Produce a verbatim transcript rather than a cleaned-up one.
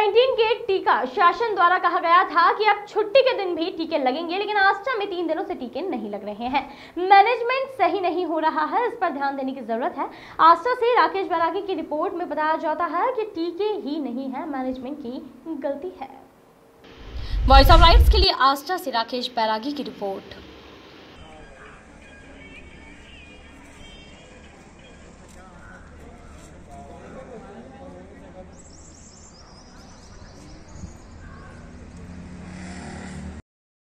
उन्नीस के टीका शासन द्वारा कहा गया था कि अब छुट्टी के दिन भी टीके लगेंगे, लेकिन आस्था में तीन दिनों से टीके नहीं लग रहे हैं। मैनेजमेंट सही नहीं हो रहा है, इस पर ध्यान देने की जरूरत है। आस्था से राकेश बैरागी की रिपोर्ट में बताया जाता है कि टीके ही नहीं है, मैनेजमेंट की गलती है। वॉइस ऑफ राइट्स के लिए आस्था से राकेश बैरागी की रिपोर्ट।